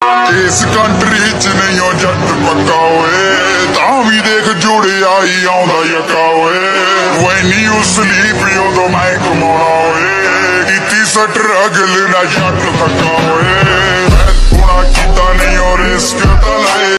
इस कंट्री च नहीं हो जट पक्का होए तां भी देख जुड़िया ही आउंदा यका होए When you sleep उदों मैं कमाउणा होए कीती स्ट्रगल ना जट थका होए हुणा कीता नहीं और रिस्क